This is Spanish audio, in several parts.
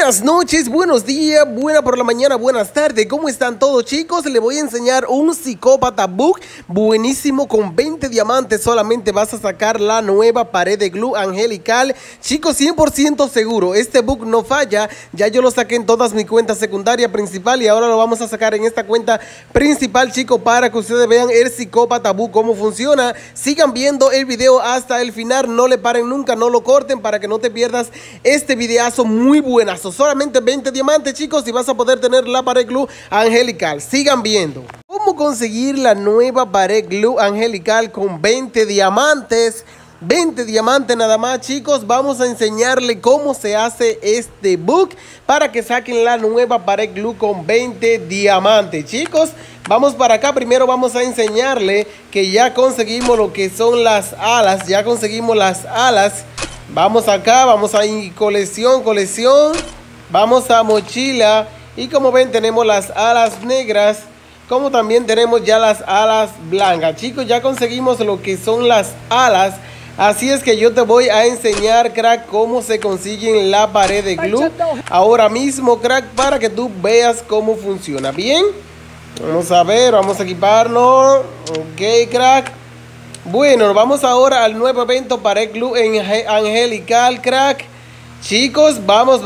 Buenas noches, buenos días, buena por la mañana, buenas tardes. ¿Cómo están todos, chicos? Les voy a enseñar un psicópata book buenísimo con 20 diamantes. Solamente vas a sacar la nueva pared de glue angelical. Chicos, 100% seguro, este book no falla. Ya yo lo saqué en todas mis cuentas secundaria, principal, y ahora lo vamos a sacar en esta cuenta principal, chicos, para que ustedes vean el psicópata book cómo funciona. Sigan viendo el video hasta el final, no le paren nunca, no lo corten para que no te pierdas este videazo muy buenazo. Solamente 20 diamantes, chicos, y vas a poder tener la pared glue angelical. Sigan viendo cómo conseguir la nueva pared glue angelical con 20 diamantes. 20 diamantes nada más, chicos. Vamos a enseñarle cómo se hace este book para que saquen la nueva pared glue con 20 diamantes, chicos. Vamos para acá. Primero vamos a enseñarle que ya conseguimos lo que son las alas. Ya conseguimos las alas. Vamos acá, vamos a colección, vamos a mochila, y como ven tenemos las alas negras, como también tenemos ya las alas blancas. Chicos, ya conseguimos lo que son las alas, así es que yo te voy a enseñar, crack, cómo se consiguen la pared de glue ahora mismo, crack, para que tú veas cómo funciona. Bien, vamos a ver, vamos a equiparnos. Ok, crack. Bueno, vamos ahora al nuevo evento pared glue angelical, crack. Chicos, vamos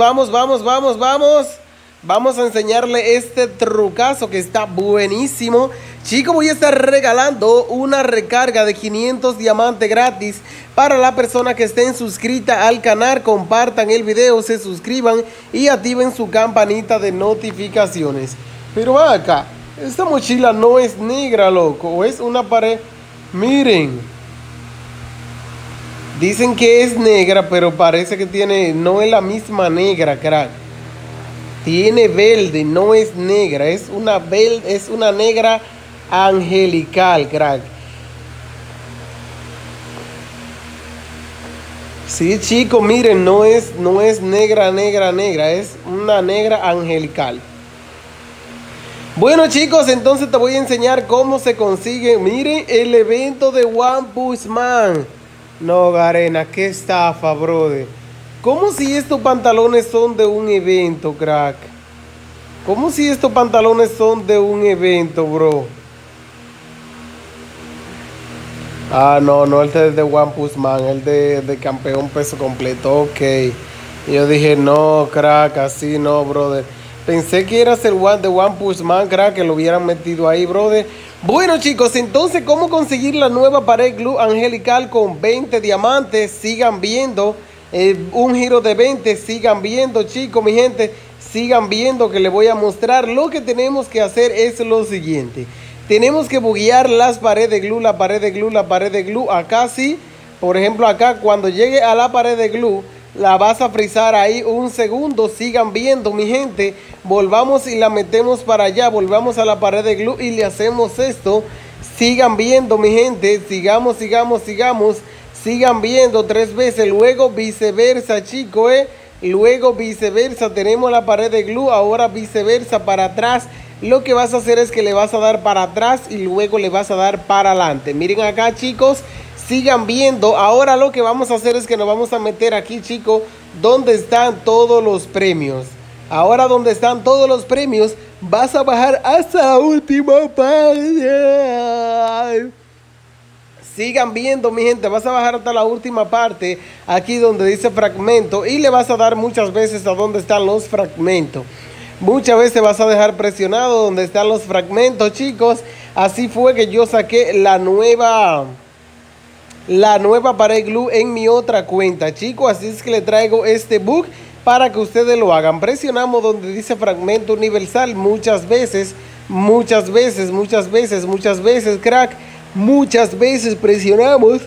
a enseñarle este trucazo que está buenísimo. Chicos, voy a estar regalando una recarga de 500 diamantes gratis para la persona que estén suscrita al canal. Compartan el video, se suscriban y activen su campanita de notificaciones. Pero acá, esta mochila no es negra, loco, es una pared. Miren, dicen que es negra, pero parece que tiene, no es la misma negra, crack. Tiene verde, no es negra, es una verde, es una negra angelical, crack. Sí, chicos, miren, no es negra, es una negra angelical. Bueno, chicos, entonces te voy a enseñar cómo se consigue. Miren el evento de One Punch Man. No, Garena, qué estafa, brother. ¿Cómo si estos pantalones son de un evento, crack? ¿Cómo si estos pantalones son de un evento, bro? Ah, no, el de One Punch Man, el de campeón peso completo, ok. Yo dije, no, crack, así no, brother. Pensé que era el de One Punch Man, crack, que lo hubieran metido ahí, brother. Bueno, chicos, entonces, ¿cómo conseguir la nueva pared glue angelical con 20 diamantes? Sigan viendo un giro de 20. Sigan viendo, chicos, mi gente. Sigan viendo que les voy a mostrar. Lo que tenemos que hacer es lo siguiente. Tenemos que buguear las paredes de glue, la pared de glue. Acá sí, por ejemplo, acá cuando llegue a la pared de glue, la vas a frizar ahí un segundo. Sigan viendo, mi gente. Volvamos y la metemos para allá. Volvamos a la pared de glue y le hacemos esto. Sigan viendo, mi gente. Sigamos. Sigan viendo 3 veces. Luego viceversa, chicos, Luego viceversa. Tenemos la pared de glue. Ahora viceversa para atrás. Lo que vas a hacer es que le vas a dar para atrás y luego le vas a dar para adelante. Miren acá, chicos. Sigan viendo. Ahora lo que vamos a hacer es que nos vamos a meter aquí, chicos, donde están todos los premios. Ahora donde están todos los premios, vas a bajar hasta la última parte. Sigan viendo, mi gente. Vas a bajar hasta la última parte, aquí donde dice fragmento, y le vas a dar muchas veces a donde están los fragmentos. Muchas veces vas a dejar presionado donde están los fragmentos, chicos. Así fue que yo saqué la nueva pared glue en mi otra cuenta, chicos. Así es que le traigo este book para que ustedes lo hagan. Presionamos donde dice fragmento universal muchas veces, crack. Muchas veces presionamos.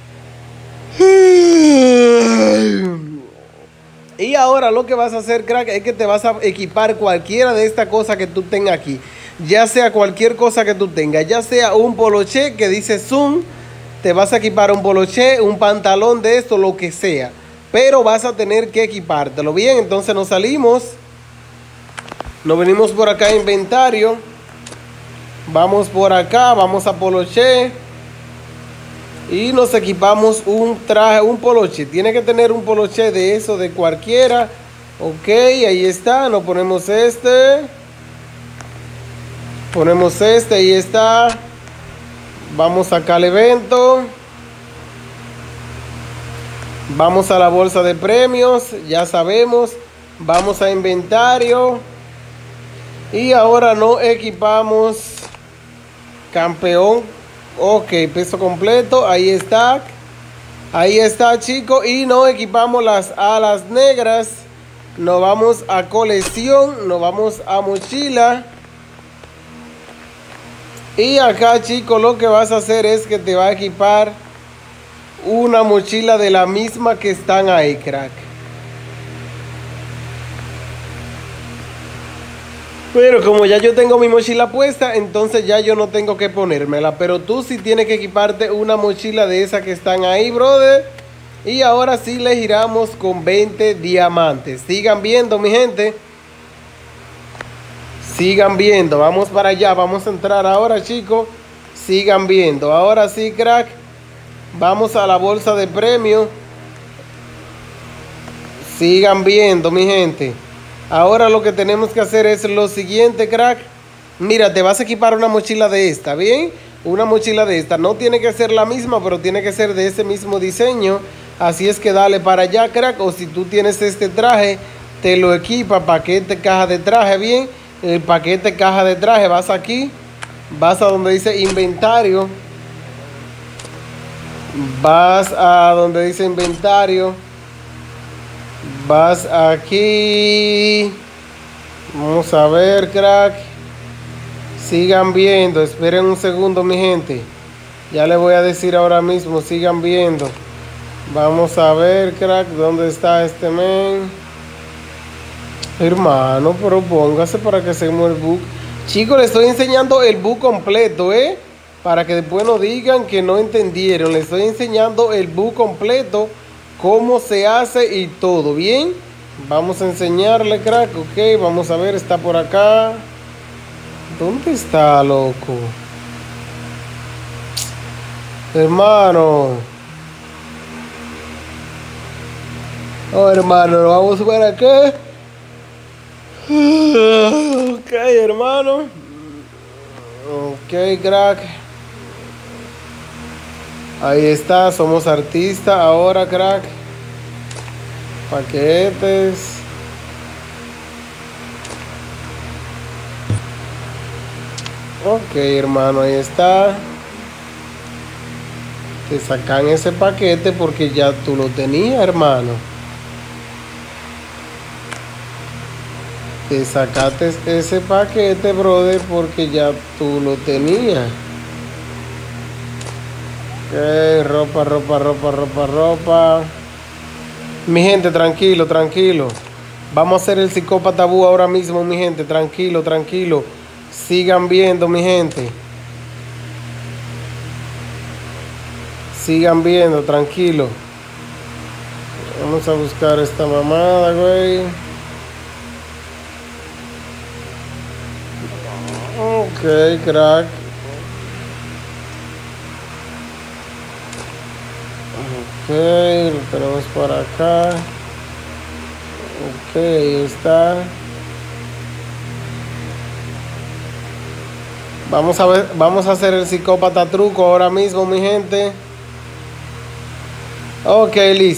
Y ahora lo que vas a hacer, crack, es que te vas a equipar cualquiera de estas cosas que tú tengas aquí. Ya sea cualquier cosa que tú tengas, ya sea un poloché que dice Zoom. Te vas a equipar un poloché, un pantalón de esto, lo que sea. Pero vas a tener que equipártelo. Bien, entonces nos salimos. Nos venimos por acá a inventario. Vamos por acá, vamos a poloché. Y nos equipamos un traje, un poloché. Tiene que tener un poloché de eso, de cualquiera. Ok, ahí está. Nos ponemos este. Ponemos este, ahí está. Vamos acá al evento. Vamos a la bolsa de premios, ya sabemos. Vamos a inventario. Y ahora no equipamos campeón. Ok, peso completo, ahí está. Ahí está, chicos. Y no equipamos las alas negras. Nos vamos a colección, nos vamos a mochila. Y acá, chicos, lo que vas a hacer es que te va a equipar una mochila de la misma que están ahí, crack. Pero como ya yo tengo mi mochila puesta, entonces ya yo no tengo que ponérmela. Pero tú sí tienes que equiparte una mochila de esas que están ahí, brother. Y ahora sí le giramos con 20 diamantes. Sigan viendo, mi gente. Sigan viendo. Vamos para allá. Vamos a entrar ahora, chicos. Sigan viendo. Ahora sí, crack. Vamos a la bolsa de premios. Sigan viendo, mi gente. Ahora lo que tenemos que hacer es lo siguiente, crack. Mira, te vas a equipar una mochila de esta, ¿bien? Una mochila de esta. No tiene que ser la misma, pero tiene que ser de ese mismo diseño. Así es que dale para allá, crack. O si tú tienes este traje, te lo equipa. Paquete, caja de traje, ¿bien? El paquete, caja de traje. Vas aquí. Vas a donde dice inventario. Vas a donde dice inventario. Vas aquí. Vamos a ver, crack. Sigan viendo. Esperen un segundo, mi gente. Ya les voy a decir ahora mismo. Sigan viendo. Vamos a ver, crack. ¿Dónde está este men? Hermano, pero póngase para que hacemos el book. Chicos, les estoy enseñando el book completo, para que después no digan que no entendieron. Les estoy enseñando el book completo, cómo se hace y todo, ¿bien? Vamos a enseñarle, crack, ok. Vamos a ver, está por acá. ¿Dónde está, loco? Hermano. Oh, hermano, vamos a ver acá. Ok, hermano. Ok, crack. Ahí está, somos artistas ahora, crack. Paquetes. Ok, hermano, ahí está. Te sacan ese paquete porque ya tú lo tenías, hermano. Te sacaste ese paquete, brother, porque ya tú lo tenías. Ok, ropa. Mi gente, tranquilo. Vamos a hacer el psicópata bú ahora mismo, mi gente. Tranquilo. Sigan viendo, mi gente. Sigan viendo, tranquilo. Vamos a buscar esta mamada, güey. Ok, crack. Ok, lo tenemos por acá. Ok, ahí está. Vamos a ver, vamos a hacer el psicópata truco ahora mismo, mi gente. Ok,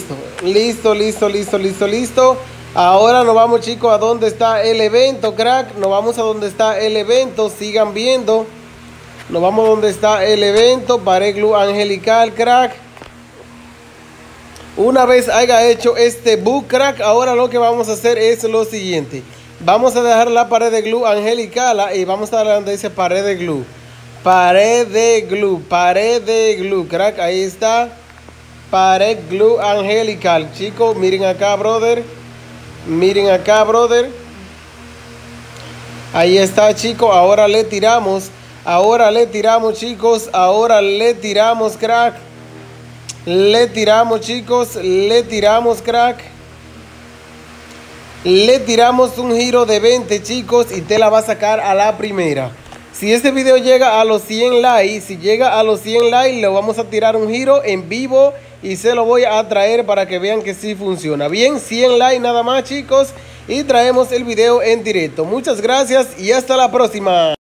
listo. Ahora nos vamos, chicos, a donde está el evento, crack. Nos vamos a donde está el evento. Sigan viendo. Nos vamos a donde está el evento. Pared glue angelical, crack. Una vez haya hecho este book, crack, ahora lo que vamos a hacer es lo siguiente. Vamos a dejar la pared de glue angelical y vamos a darle donde dice pared de glue. Pared de glue, crack. Ahí está. Pared glue angelical. Chicos, miren acá, brother. Ahí está, chicos. Ahora le tiramos, chicos. Ahora le tiramos, crack. Le tiramos, chicos. Le tiramos, crack. Le tiramos un giro de 20, chicos. Y te la va a sacar a la primera. Si este video llega a los 100 likes, le vamos a tirar un giro en vivo y se lo voy a traer para que vean que sí funciona. Bien, 100 likes nada más, chicos. y traemos el video en directo. Muchas gracias y hasta la próxima.